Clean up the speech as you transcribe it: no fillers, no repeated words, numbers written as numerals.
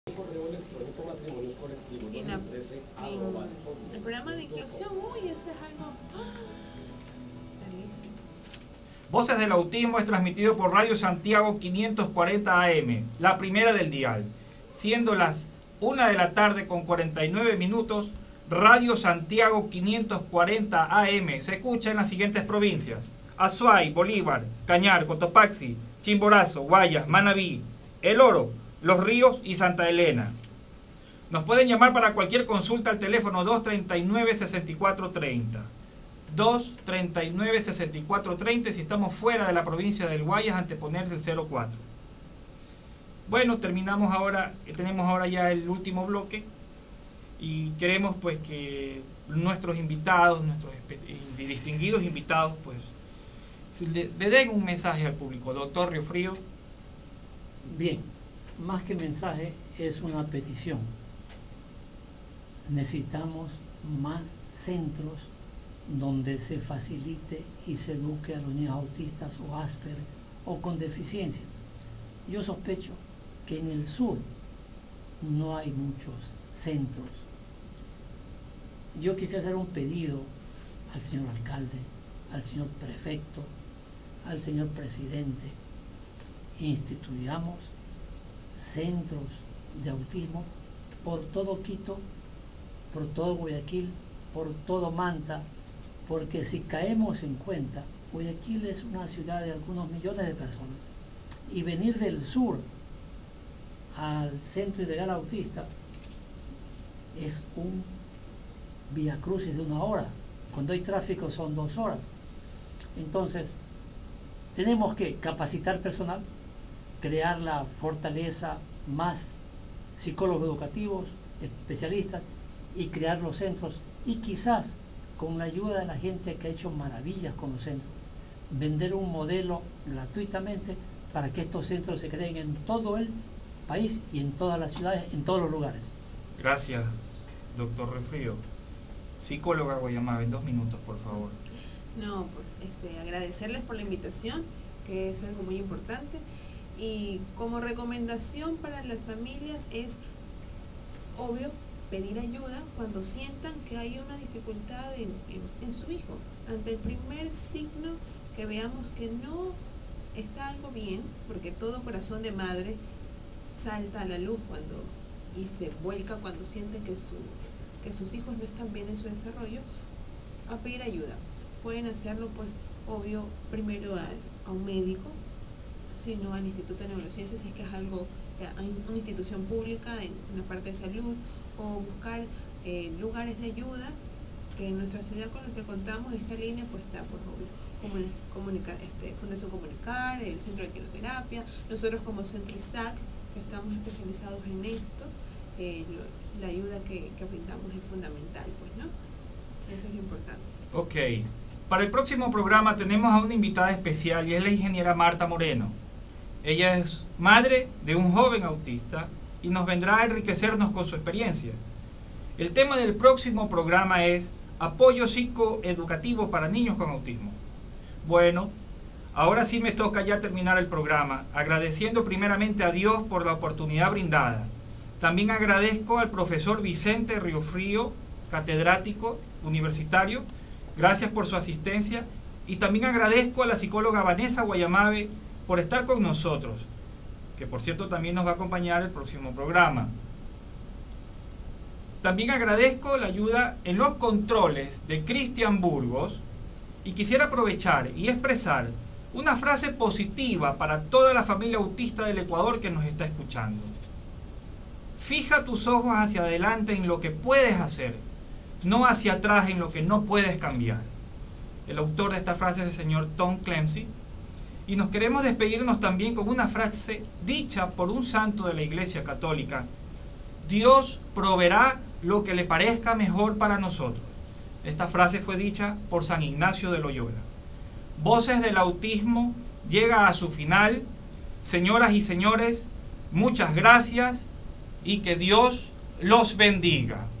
correo electrónico matrimonios colectivos Y el programa de inclusión, uy, eso es algo buenísimo. Voces del Autismo es transmitido por Radio Santiago 540 AM, la primera del dial. Siendo las 1 de la tarde con 49 minutos, Radio Santiago 540 AM se escucha en las siguientes provincias: Azuay, Bolívar, Cañar, Cotopaxi, Chimborazo, Guayas, Manabí, El Oro, Los Ríos y Santa Elena. Nos pueden llamar para cualquier consulta al teléfono 239-6430. 239-6430 si estamos fuera de la provincia del Guayas, anteponer el 04. Bueno, tenemos ahora ya el último bloque y queremos pues que nuestros invitados, nuestros distinguidos invitados, pues le den un mensaje al público. Doctor Riofrío. Bien, más que mensaje es una petición. Necesitamos más centros donde se facilite y se eduque a los niños autistas o Asperger o con deficiencia. Yo sospecho que en el sur no hay muchos centros. Yo quisiera hacer un pedido al señor alcalde, al señor prefecto, al señor presidente. Instituyamos centros de autismo por todo Quito, por todo Guayaquil, por todo Manta, porque si caemos en cuenta, Guayaquil es una ciudad de algunos millones de personas y venir del sur al centro ideal autista es un viacrucis de 1 hora. Cuando hay tráfico son 2 horas. Entonces tenemos que capacitar personal, crear la fortaleza, más psicólogos educativos, especialistas, y crear los centros, y quizás con la ayuda de la gente que ha hecho maravillas con los centros, vender un modelo gratuitamente para que estos centros se creen en todo el país y en todas las ciudades, en todos los lugares. Gracias, doctor Refrío. Psicóloga Guayamave, en 2 minutos, por favor. No, pues agradecerles por la invitación, que es algo muy importante, y como recomendación para las familias es obvio pedir ayuda cuando sientan que hay una dificultad en su hijo. Ante el primer signo que veamos que no está algo bien, porque todo corazón de madre salta a la luz y se vuelca cuando sienten que sus hijos no están bien en su desarrollo, a pedir ayuda. Pueden hacerlo, pues, obvio, primero a un médico, sino al Instituto de Neurociencias, si es que es algo, una institución pública en la parte de salud, o buscar lugares de ayuda, que en nuestra ciudad con los que contamos esta línea pues está, pues obvio, Fundación Comunicar, el Centro de Quinoterapia, nosotros como Centro ISAC, que estamos especializados en esto, la ayuda que brindamos es fundamental, pues, ¿no? Eso es lo importante. Ok, para el próximo programa tenemos a una invitada especial y es la ingeniera Marta Moreno. Ella es madre de un joven autista y nos vendrá a enriquecernos con su experiencia. El tema del próximo programa es apoyo psicoeducativo para niños con autismo. Bueno, ahora sí me toca ya terminar el programa, agradeciendo primeramente a Dios por la oportunidad brindada. También agradezco al profesor Vicente Riofrío, catedrático universitario, gracias por su asistencia, y también agradezco a la psicóloga Vanessa Guayamave por estar con nosotros, que por cierto también nos va a acompañar el próximo programa. También agradezco la ayuda en los controles de Cristian Burgos, y quisiera aprovechar y expresar una frase positiva para toda la familia autista del Ecuador que nos está escuchando. Fija tus ojos hacia adelante en lo que puedes hacer, no hacia atrás en lo que no puedes cambiar. El autor de esta frase es el señor Tom Clancy. Y nos queremos despedirnos también con una frase dicha por un santo de la Iglesia Católica: Dios proveerá lo que le parezca mejor para nosotros. Esta frase fue dicha por San Ignacio de Loyola. Voces del Autismo llega a su final. Señoras y señores, muchas gracias y que Dios los bendiga.